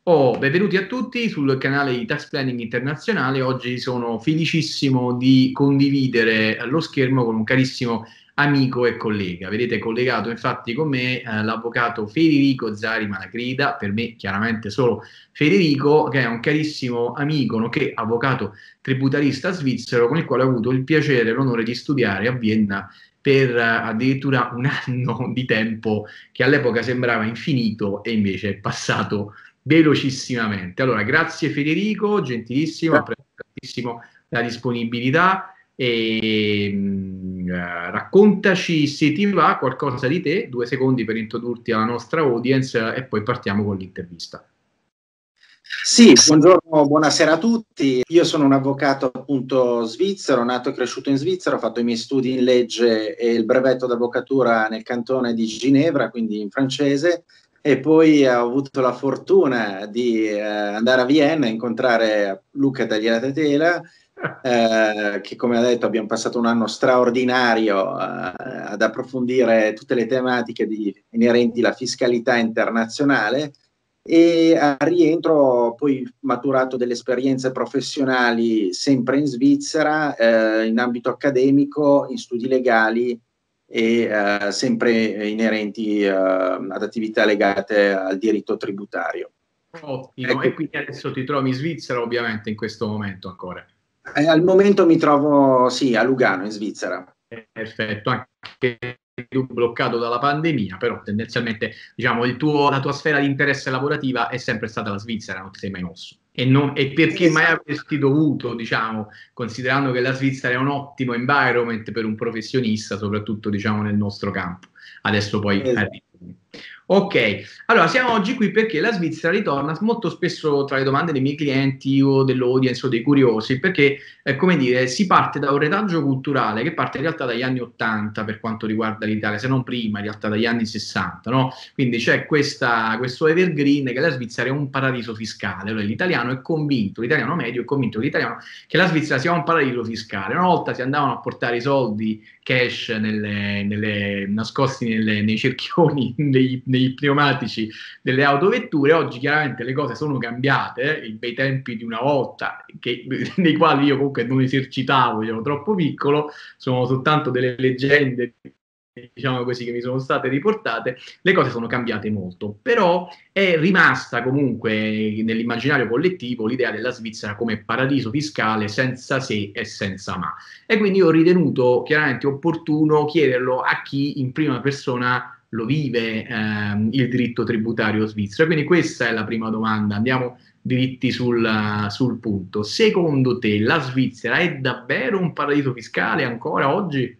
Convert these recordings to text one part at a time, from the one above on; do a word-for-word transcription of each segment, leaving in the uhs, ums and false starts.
Oh, benvenuti a tutti sul canale di Tax Planning Internazionale. Oggi sono felicissimo di condividere lo schermo con un carissimo amico e collega. Vedete collegato infatti con me eh, l'avvocato Federico Zari Malagrida, per me chiaramente solo Federico, che è un carissimo amico, nonché avvocato tributarista svizzero, con il quale ho avuto il piacere e l'onore di studiare a Vienna per eh, addirittura un anno di tempo che all'epoca sembrava infinito e invece è passato velocissimamente. Allora, grazie Federico, gentilissimo, apprezzo tantissimo la disponibilità e mh, eh, raccontaci se ti va qualcosa di te, due secondi per introdurti alla nostra audience e poi partiamo con l'intervista. Sì, buongiorno, buonasera a tutti. Io sono un avvocato appunto svizzero, nato e cresciuto in Svizzera, ho fatto i miei studi in legge e il brevetto d'avvocatura nel cantone di Ginevra, quindi in francese, e poi ho avuto la fortuna di eh, andare a Vienna e incontrare Luca Tagliatela, eh, che come ha detto abbiamo passato un anno straordinario eh, ad approfondire tutte le tematiche di, inerenti alla fiscalità internazionale. E al rientro ho poi maturato delle esperienze professionali sempre in Svizzera, eh, in ambito accademico, in studi legali e eh, sempre inerenti eh, ad attività legate al diritto tributario. Ottimo, Ecco. E quindi adesso ti trovi in Svizzera ovviamente in questo momento ancora. Eh, al momento mi trovo sì, a Lugano, in Svizzera. Perfetto, anche tu bloccato dalla pandemia, però tendenzialmente diciamo il tuo, la tua sfera di interesse lavorativa è sempre stata la Svizzera, non ti sei mai mosso. E, non, e perché mai avresti dovuto, diciamo, considerando che la Svizzera è un ottimo environment per un professionista, soprattutto diciamo nel nostro campo. Adesso poi Esatto. arrivo. Ok, allora siamo oggi qui perché la Svizzera ritorna molto spesso tra le domande dei miei clienti o dell'audience o dei curiosi, perché eh, come dire, si parte da un retaggio culturale che parte in realtà dagli anni ottanta per quanto riguarda l'Italia, se non prima, in realtà dagli anni sessanta, no? Quindi c'è questa, questo evergreen che la Svizzera è un paradiso fiscale. Allora, l'italiano è convinto, l'italiano medio è convinto l'italiano che la Svizzera sia un paradiso fiscale. Una volta si andavano a portare i soldi cash nelle, nelle, nascosti nelle, nei cerchioni, nei, nei pneumatici delle autovetture. Oggi chiaramente le cose sono cambiate, eh? I bei tempi di una volta, che, nei quali io comunque non esercitavo, ero troppo piccolo, sono soltanto delle leggende, diciamo così, che mi sono state riportate. Le cose sono cambiate molto, però è rimasta comunque nell'immaginario collettivo l'idea della Svizzera come paradiso fiscale senza se e senza ma. E quindi ho ritenuto chiaramente opportuno chiederlo a chi in prima persona lo vive ehm, il diritto tributario svizzero. Quindi questa è la prima domanda. Andiamo diritti sul, sul punto. Secondo te la Svizzera è davvero un paradiso fiscale ancora oggi?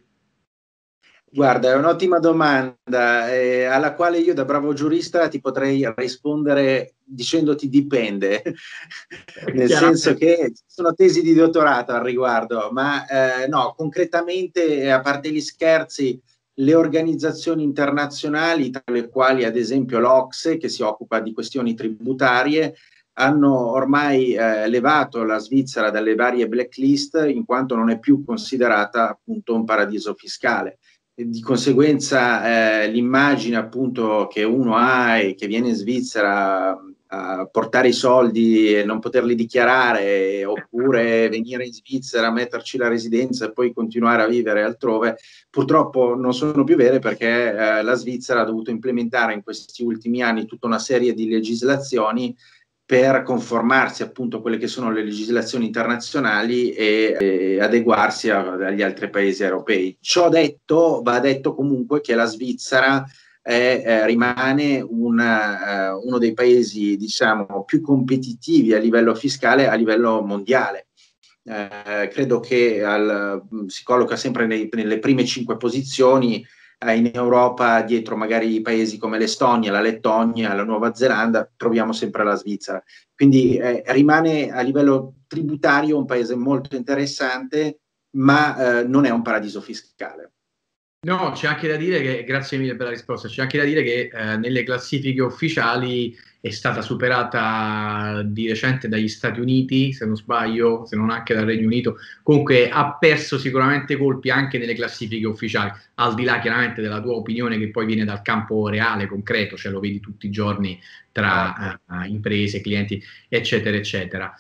Guarda, è un'ottima domanda eh, alla quale io da bravo giurista ti potrei rispondere dicendoti dipende, nel senso che ci sono tesi di dottorato al riguardo, ma eh, no, concretamente, a parte gli scherzi, le organizzazioni internazionali, tra le quali ad esempio l'O C S E, che si occupa di questioni tributarie, hanno ormai eh, levato la Svizzera dalle varie blacklist in quanto non è più considerata appunto un paradiso fiscale. Di conseguenza eh, l'immagine appunto che uno ha e che viene in Svizzera a portare i soldi e non poterli dichiarare, oppure venire in Svizzera, metterci la residenza e poi continuare a vivere altrove, purtroppo non sono più vere, perché eh, la Svizzera ha dovuto implementare in questi ultimi anni tutta una serie di legislazioni per conformarsi appunto a quelle che sono le legislazioni internazionali e, e adeguarsi a, agli altri paesi europei. Ciò detto, va detto comunque che la Svizzera è, eh, rimane una, uh, uno dei paesi, diciamo, più competitivi a livello fiscale a livello mondiale. Eh, credo che al, si colloca sempre nei, nelle prime cinque posizioni in Europa, dietro magari paesi come l'Estonia, la Lettonia, la Nuova Zelanda, troviamo sempre la Svizzera. Quindi eh, rimane a livello tributario un paese molto interessante, ma eh, non è un paradiso fiscale. No, c'è anche da dire che, grazie mille per la risposta, c'è anche da dire che eh, nelle classifiche ufficiali è stata superata di recente dagli Stati Uniti, se non sbaglio, se non anche dal Regno Unito. Comunque ha perso sicuramente colpi anche nelle classifiche ufficiali, al di là chiaramente della tua opinione che poi viene dal campo reale, concreto, cioè lo vedi tutti i giorni tra uh, imprese, clienti, eccetera, eccetera.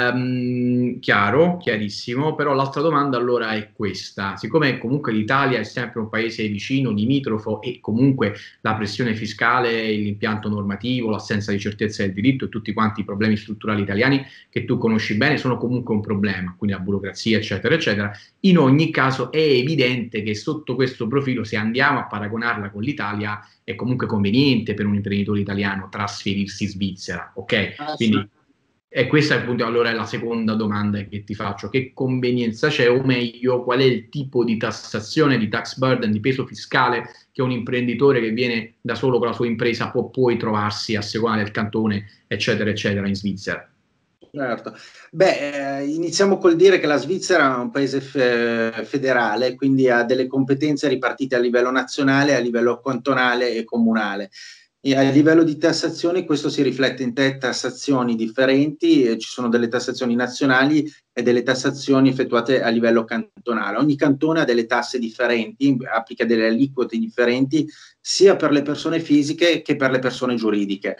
Um, chiaro, chiarissimo, però l'altra domanda allora è questa: siccome comunque l'Italia è sempre un paese vicino, limitrofo, e comunque la pressione fiscale, l'impianto normativo, l'assenza di certezza del diritto e tutti quanti i problemi strutturali italiani che tu conosci bene sono comunque un problema, quindi la burocrazia, eccetera, eccetera, in ogni caso è evidente che sotto questo profilo, se andiamo a paragonarla con l'Italia, è comunque conveniente per un imprenditore italiano trasferirsi in Svizzera, ok? Ah, sì. Quindi e questa appunto allora è la seconda domanda che ti faccio: che convenienza c'è, o meglio, qual è il tipo di tassazione, di tax burden, di peso fiscale che un imprenditore che viene da solo con la sua impresa può poi trovarsi a seconda del cantone, eccetera, eccetera, in Svizzera? Certo. Beh, eh, iniziamo col dire che la Svizzera è un paese fe federale, quindi ha delle competenze ripartite a livello nazionale, a livello cantonale e comunale. E a livello di tassazione questo si riflette in tre tassazioni differenti, e ci sono delle tassazioni nazionali e delle tassazioni effettuate a livello cantonale. Ogni cantone ha delle tasse differenti, applica delle aliquote differenti sia per le persone fisiche che per le persone giuridiche.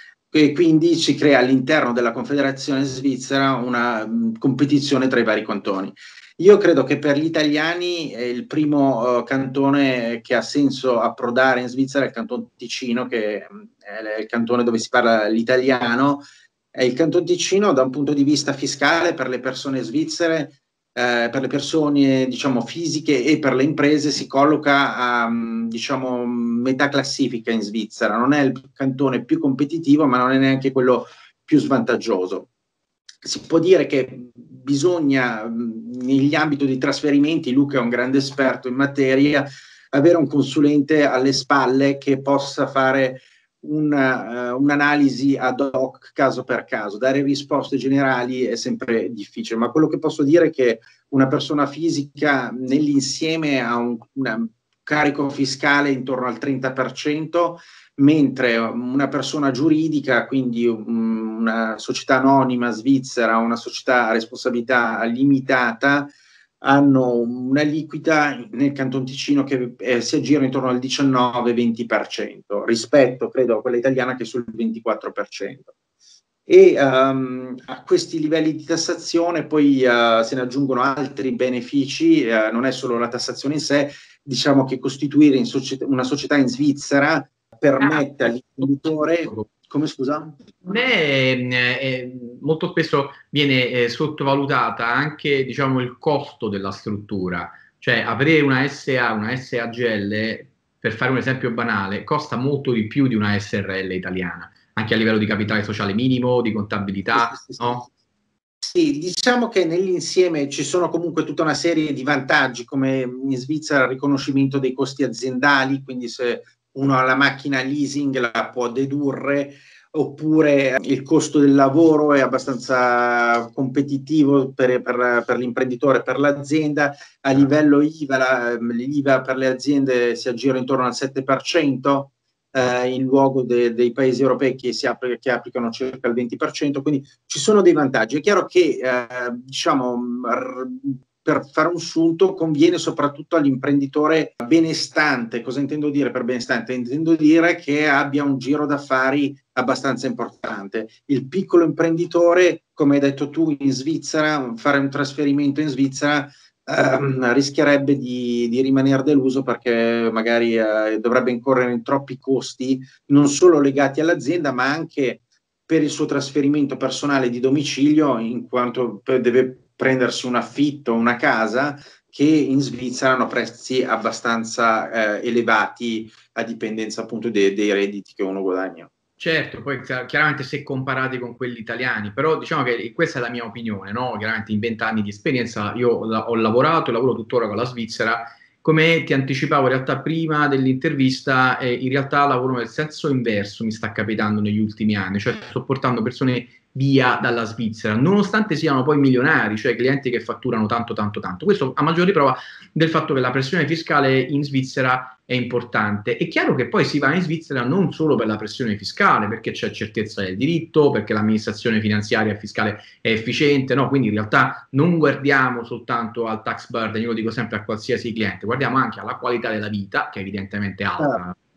E quindi si crea all'interno della Confederazione Svizzera una mh, competizione tra i vari cantoni. Io credo che per gli italiani eh, il primo uh, cantone che ha senso approdare in Svizzera è il Canton Ticino, che mh, è il cantone dove si parla l'italiano. E il Canton Ticino, da un punto di vista fiscale, per le persone svizzere, eh, per le persone diciamo fisiche e per le imprese, si colloca a diciamo metà classifica in Svizzera. Non è il cantone più competitivo, ma non è neanche quello più svantaggioso. Si può dire che bisogna, negli ambiti di trasferimenti, Luca è un grande esperto in materia, avere un consulente alle spalle che possa fare una, uh, un'analisi ad hoc caso per caso. Dare risposte generali è sempre difficile, ma quello che posso dire è che una persona fisica nell'insieme ha un una, carico fiscale intorno al trenta per cento, mentre una persona giuridica, quindi una società anonima svizzera, una società a responsabilità limitata, hanno un'aliquota nel Canton Ticino che eh, si aggira intorno al diciannove venti per cento, rispetto, credo, a quella italiana che è sul ventiquattro per cento. E um, a questi livelli di tassazione poi uh, se ne aggiungono altri benefici, uh, non è solo la tassazione in sé, diciamo che costituire in società, una società in Svizzera permette all'imprenditore. Come scusa? A me è, è, molto spesso viene eh, sottovalutata anche diciamo, il costo della struttura, cioè aprire una S A, una S A G L, per fare un esempio banale, costa molto di più di una S R L italiana, anche a livello di capitale sociale minimo, di contabilità, sì, sì, sì. no? Sì, diciamo che nell'insieme ci sono comunque tutta una serie di vantaggi, come in Svizzera il riconoscimento dei costi aziendali, quindi se uno ha la macchina leasing la può dedurre, oppure il costo del lavoro è abbastanza competitivo per, per, per l'imprenditore, per l'azienda. A livello I V A, l'I V A per le aziende si aggira intorno al sette per cento, eh, in luogo de, dei paesi europei che, si applica, che applicano circa il venti per cento, quindi ci sono dei vantaggi. È chiaro che eh, diciamo, per fare un sunto conviene soprattutto all'imprenditore benestante. Cosa intendo dire per benestante? Intendo dire che abbia un giro d'affari abbastanza importante. Il piccolo imprenditore, come hai detto tu, in Svizzera, fare un trasferimento in Svizzera ehm, rischierebbe di, di rimanere deluso, perché magari eh, dovrebbe incorrere in troppi costi, non solo legati all'azienda, ma anche per il suo trasferimento personale di domicilio, in quanto deve prendersi un affitto, una casa, che in Svizzera hanno prezzi abbastanza eh, elevati a dipendenza appunto dei, dei redditi che uno guadagna. Certo, poi chiaramente se comparati con quelli italiani, però diciamo che questa è la mia opinione, no? Chiaramente in vent'anni di esperienza io ho lavorato e lavoro tuttora con la Svizzera. Come ti anticipavo in realtà prima dell'intervista, eh, in realtà lavoro nel senso inverso, mi sta capitando negli ultimi anni, cioè sto portando persone via dalla Svizzera, nonostante siano poi milionari, cioè clienti che fatturano tanto, tanto, tanto. Questo a maggior riprova del fatto che la pressione fiscale in Svizzera è importante. È chiaro che poi si va in Svizzera non solo per la pressione fiscale, perché c'è certezza del diritto, perché l'amministrazione finanziaria e fiscale è efficiente, no? Quindi in realtà non guardiamo soltanto al tax burden, io lo dico sempre a qualsiasi cliente, guardiamo anche alla qualità della vita, che evidentemente è alta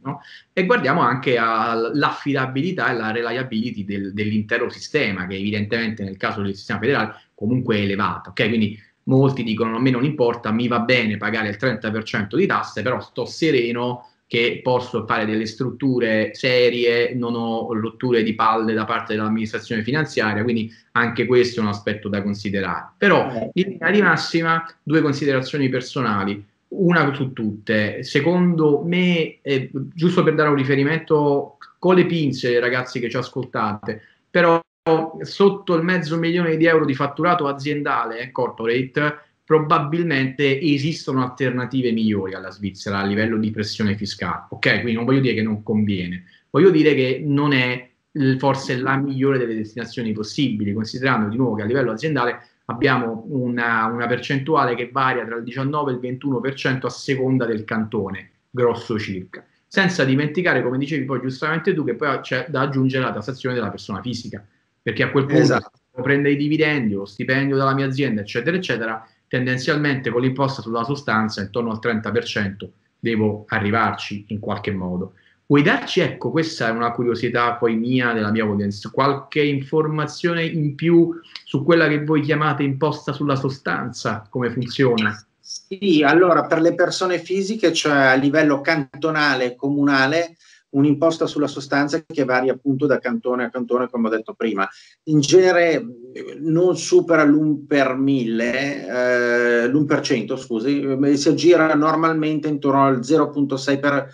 no? E guardiamo anche all'affidabilità e la reliability del, dell'intero sistema, che evidentemente nel caso del sistema federale comunque è elevata, ok? Quindi molti dicono a me non importa, mi va bene pagare il trenta per cento di tasse, però sto sereno che posso fare delle strutture serie, non ho rotture di palle da parte dell'amministrazione finanziaria, quindi anche questo è un aspetto da considerare. Però in linea di massima due considerazioni personali, una su tutte, secondo me, eh, giusto per dare un riferimento con le pinze, ragazzi che ci ascoltate, però sotto il mezzo milione di euro di fatturato aziendale e corporate probabilmente esistono alternative migliori alla Svizzera a livello di pressione fiscale, ok? Quindi non voglio dire che non conviene, voglio dire che non è forse la migliore delle destinazioni possibili, considerando di nuovo che a livello aziendale abbiamo una, una percentuale che varia tra il diciannove e il ventuno per cento a seconda del cantone, grosso circa. Senza dimenticare, come dicevi poi giustamente tu, che poi c'è da aggiungere la tassazione della persona fisica, perché a quel punto esatto. se prende i dividendi, lo stipendio dalla mia azienda, eccetera, eccetera, tendenzialmente con l'imposta sulla sostanza intorno al trenta per cento devo arrivarci in qualche modo. Vuoi darci, ecco, questa è una curiosità poi mia, della mia audience, qualche informazione in più su quella che voi chiamate imposta sulla sostanza, come funziona? Sì, allora per le persone fisiche, cioè a livello cantonale e comunale, un'imposta sulla sostanza che varia appunto da cantone a cantone, come ho detto prima. In genere non supera l'uno per mille, eh, l'uno per cento, scusi, si aggira normalmente intorno al zero virgola sei per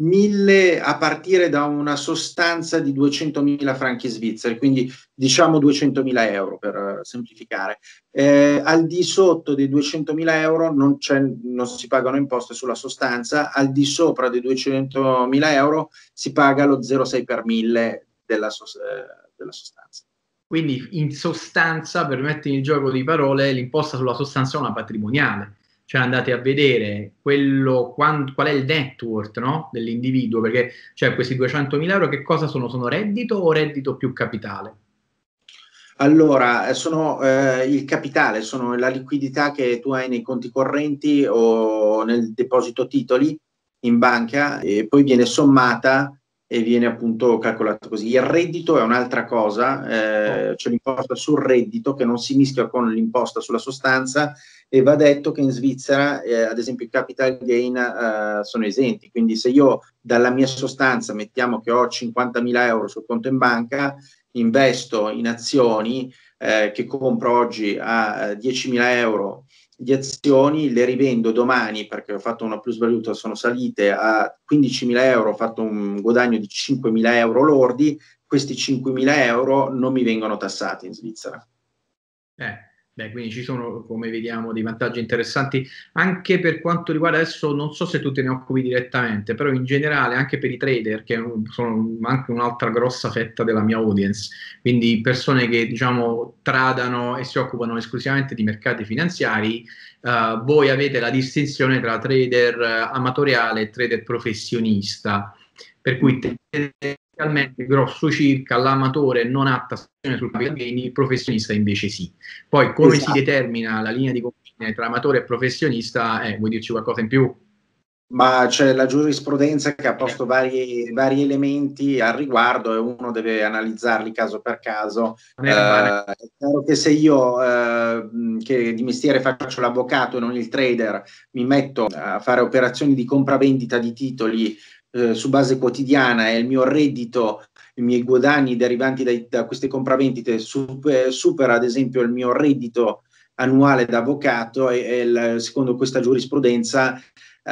mille a partire da una sostanza di duecentomila franchi svizzeri, quindi diciamo duecentomila euro per semplificare. Eh, al di sotto dei duecentomila euro non, non si pagano imposte sulla sostanza, al di sopra dei duecentomila euro si paga lo zero virgola sei per mille della, eh, della sostanza. Quindi in sostanza, per mettere in gioco di parole, l'imposta sulla sostanza è una patrimoniale, cioè andate a vedere quello, quando, qual è il net worth, no? Dell'individuo, perché cioè, questi duecentomila euro che cosa sono? Sono reddito o reddito più capitale? Allora, sono eh, il capitale, sono la liquidità che tu hai nei conti correnti o nel deposito titoli in banca e poi viene sommata e viene appunto calcolato così. Il reddito è un'altra cosa, eh, c'è l'imposta sul reddito che non si mischia con l'imposta sulla sostanza e va detto che in Svizzera, eh, ad esempio, i capital gain eh, sono esenti, quindi se io dalla mia sostanza mettiamo che ho cinquantamila euro sul conto in banca, investo in azioni eh, che compro oggi a diecimila euro di azioni, le rivendo domani perché ho fatto una plusvaluta, sono salite a quindicimila euro, ho fatto un guadagno di cinquemila euro lordi, questi cinquemila euro non mi vengono tassati in Svizzera. Eh. Beh, quindi ci sono, come vediamo, dei vantaggi interessanti anche per quanto riguarda adesso, non so se tu te ne occupi direttamente, però in generale anche per i trader, che sono anche un'altra grossa fetta della mia audience, quindi persone che diciamo tradano e si occupano esclusivamente di mercati finanziari, uh, voi avete la distinzione tra trader amatoriale e trader professionista, per cui tendenzialmente grosso circa l'amatore non ha tassazione sul capital gain, il professionista invece sì. Poi come esatto. si determina la linea di confine tra amatore e professionista? Eh, vuoi dirci qualcosa in più? Ma c'è la giurisprudenza che ha posto vari, vari elementi al riguardo e uno deve analizzarli caso per caso. Eh, è chiaro che se io, eh, che di mestiere faccio l'avvocato e non il trader, mi metto a fare operazioni di compravendita di titoli eh, su base quotidiana e il mio reddito, i miei guadagni derivanti dai, da queste compravendite super, supera ad esempio il mio reddito annuale da avvocato e, e il, secondo questa giurisprudenza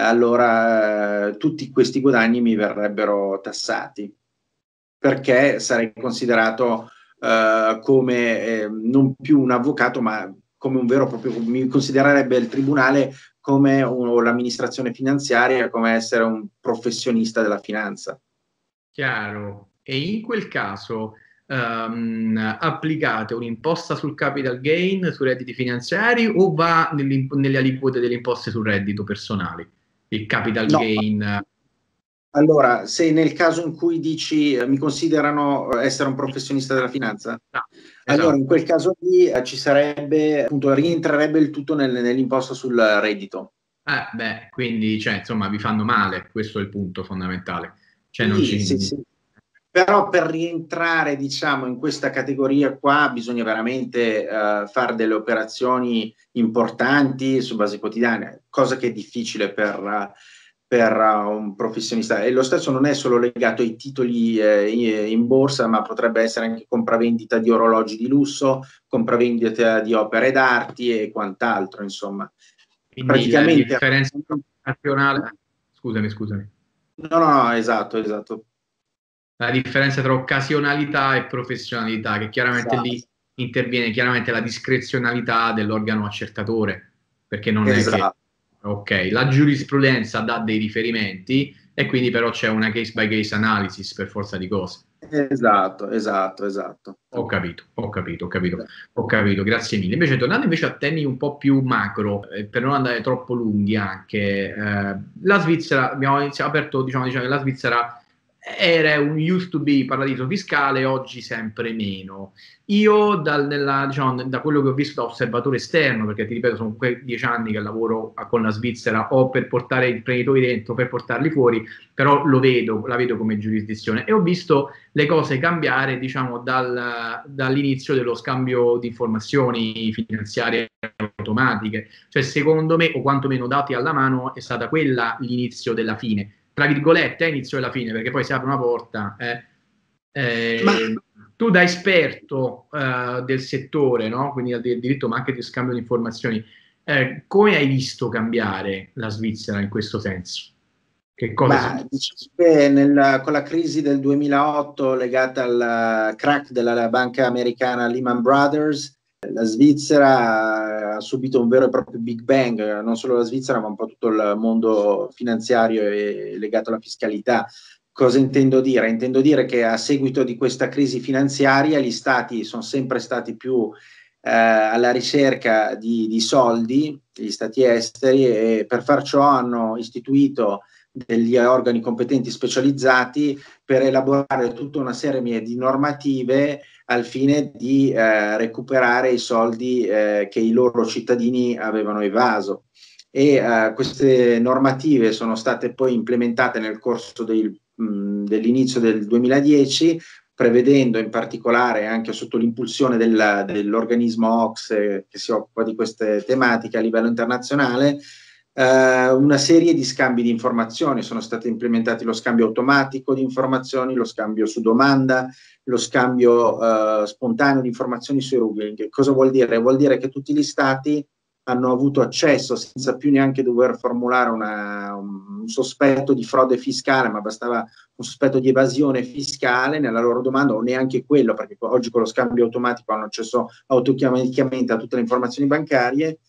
allora eh, tutti questi guadagni mi verrebbero tassati perché sarei considerato eh, come eh, non più un avvocato ma come un vero e proprio, mi considererebbe il tribunale come un, l'amministrazione finanziaria come essere un professionista della finanza. Chiaro. E in quel caso um, applicate un'imposta sul capital gain sui redditi finanziari o va nelle aliquote delle imposte sul reddito personali? Il capital no. gain. Allora, se nel caso in cui dici eh, mi considerano essere un professionista della finanza, no, esatto. Allora in quel caso lì eh, ci sarebbe, appunto, rientrerebbe il tutto nel, nell'imposta sul reddito. Eh, beh, quindi, cioè, insomma, vi fanno male, questo è il punto fondamentale. Cioè, non ci... sì, sì. Però per rientrare, diciamo, in questa categoria qua bisogna veramente uh, fare delle operazioni importanti su base quotidiana, cosa che è difficile per, uh, per uh, un professionista. E lo stesso non è solo legato ai titoli eh, in borsa, ma potrebbe essere anche compravendita di orologi di lusso, compravendita di opere d'arte e quant'altro, insomma. Quindi Praticamente... la differenza occasionale... Scusami, scusami. No, no, no, esatto, esatto. La differenza tra occasionalità e professionalità, che chiaramente Esatto. lì interviene chiaramente la discrezionalità dell'organo accertatore, perché non è che, Esatto. ok, la giurisprudenza dà dei riferimenti e quindi però c'è una case by case analysis per forza di cose. Esatto, esatto, esatto. Ho capito, ho capito, ho capito, ho capito, grazie mille. Invece, tornando invece a temi un po' più macro, eh, per non andare troppo lunghi anche, eh, la Svizzera, abbiamo iniziato, aperto, diciamo, diciamo che la Svizzera era un used to be paradiso fiscale, oggi sempre meno. Io dal, nella, diciamo, da quello che ho visto da osservatore esterno, perché ti ripeto sono quei dieci anni che lavoro a, con la Svizzera, o per portare imprenditori dentro, per portarli fuori, però lo vedo, la vedo come giurisdizione e ho visto le cose cambiare, diciamo, dal, dall'inizio dello scambio di informazioni finanziarie automatiche. Cioè, secondo me, o quantomeno dati alla mano, è stata quella l'inizio della fine. Tra virgolette, è inizio della fine, perché poi si apre una porta. Eh, eh, Ma tu da esperto eh, del settore, no? Quindi del diritto, ma anche di scambio di informazioni, eh, come hai visto cambiare la Svizzera in questo senso? Che cosa Bah, si... diciamo che nel- con la crisi del duemilaotto legata al crack della banca americana Lehman Brothers, la Svizzera ha subito un vero e proprio Big Bang, non solo la Svizzera, ma un po' tutto il mondo finanziario e legato alla fiscalità. Cosa intendo dire? Intendo dire che a seguito di questa crisi finanziaria gli stati sono sempre stati più eh, alla ricerca di, di soldi, gli stati esteri, e per far ciò hanno istituito degli organi competenti specializzati per elaborare tutta una serie di normative al fine di eh, recuperare i soldi eh, che i loro cittadini avevano evaso. E eh, queste normative sono state poi implementate nel corso del, mh, dell'inizio del duemiladieci, prevedendo in particolare, anche sotto l'impulsione del, dell'organismo O C S E che si occupa di queste tematiche a livello internazionale, Uh, una serie di scambi di informazioni. Sono stati implementati lo scambio automatico di informazioni, lo scambio su domanda, lo scambio uh, spontaneo di informazioni sui ruling. Cosa vuol dire? Vuol dire che tutti gli stati hanno avuto accesso senza più neanche dover formulare una, un sospetto di frode fiscale, ma bastava un sospetto di evasione fiscale nella loro domanda, o neanche quello, perché oggi con lo scambio automatico hanno accesso automaticamente a tutte le informazioni bancarie.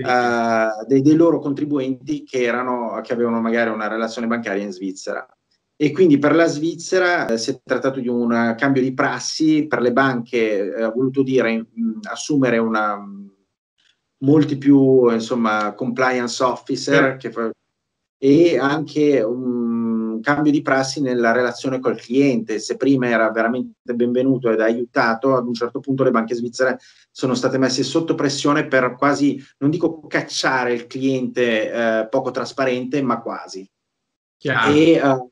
Uh, dei, dei loro contribuenti che, erano, che avevano magari una relazione bancaria in Svizzera. E quindi per la Svizzera eh, si è trattato di un cambio di prassi. Per le banche eh, ha voluto dire mh, assumere una, mh, molti più insomma, compliance officer che fa, e anche un cambio di prassi nella relazione col cliente. Se prima era veramente benvenuto ed aiutato, ad un certo punto le banche svizzere sono state messe sotto pressione per quasi, non dico cacciare il cliente eh, poco trasparente, ma quasi. Chiaro. E uh,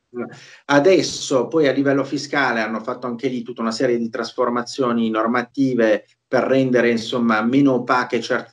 adesso poi a livello fiscale hanno fatto anche lì tutta una serie di trasformazioni normative per rendere insomma meno opache certe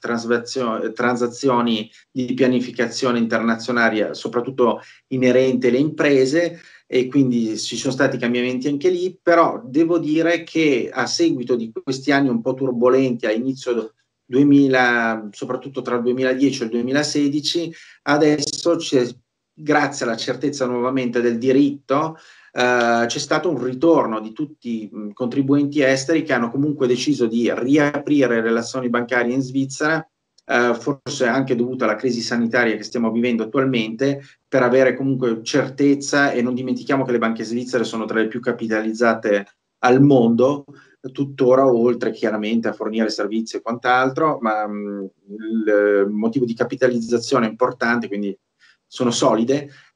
transazioni di pianificazione internazionale, soprattutto inerente alle imprese, e quindi ci sono stati cambiamenti anche lì. Però devo dire che a seguito di questi anni un po' turbolenti a inizio duemila, soprattutto tra il duemiladieci e il duemilasedici, adesso c'è, grazie alla certezza nuovamente del diritto, Uh, c'è stato un ritorno di tutti i contribuenti esteri che hanno comunque deciso di riaprire relazioni bancarie in Svizzera, uh, forse anche dovuto alla crisi sanitaria che stiamo vivendo attualmente, per avere comunque certezza. E non dimentichiamo che le banche svizzere sono tra le più capitalizzate al mondo, tuttora, oltre chiaramente a fornire servizi e quant'altro, ma mh, il motivo di capitalizzazione è importante, quindi sono solide.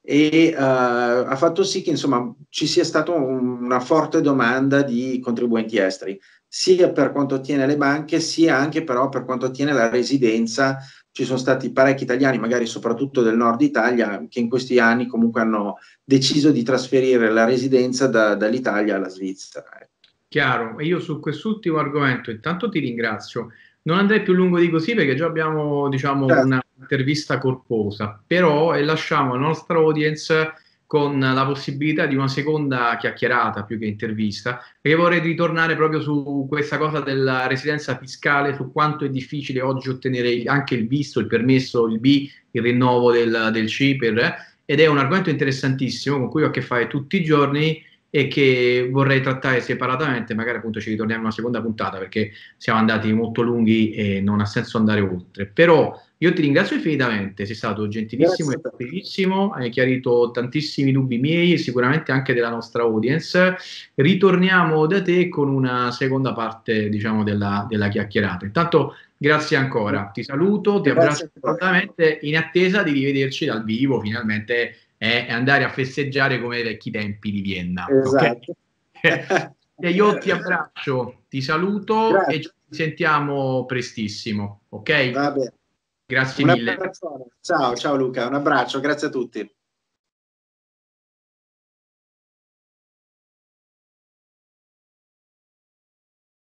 e uh, ha fatto sì che insomma ci sia stata un, una forte domanda di contribuenti esteri, sia per quanto attiene le banche, sia anche però per quanto attiene la residenza. Ci sono stati parecchi italiani, magari soprattutto del nord Italia, che in questi anni comunque hanno deciso di trasferire la residenza da, dall'Italia alla Svizzera. Chiaro, e io su quest'ultimo argomento intanto ti ringrazio. Non andrei più lungo di così perché già abbiamo, diciamo, Certo. un'intervista corposa, però e lasciamo la nostra audience con la possibilità di una seconda chiacchierata più che intervista, perché vorrei ritornare proprio su questa cosa della residenza fiscale, su quanto è difficile oggi ottenere anche il visto, il permesso, il B, il rinnovo del, del C I P R, ed è un argomento interessantissimo con cui ho a che fare tutti i giorni e che vorrei trattare separatamente, magari appunto ci ritorniamo in una seconda puntata perché siamo andati molto lunghi e non ha senso andare oltre. Però io ti ringrazio infinitamente, sei stato gentilissimo e utilissimo, hai chiarito tantissimi dubbi miei e sicuramente anche della nostra audience. Ritorniamo da te con una seconda parte, diciamo, della, della chiacchierata. Intanto grazie ancora, ti saluto, ti abbraccio assolutamente in attesa di rivederci dal vivo finalmente e andare a festeggiare come ai vecchi tempi di Vienna. Esatto. Okay? E io ti abbraccio, ti saluto Grazie. e ci sentiamo prestissimo, ok? Va bene. Grazie Un mille. abbraccio. Ciao, ciao Luca, un abbraccio, grazie a tutti.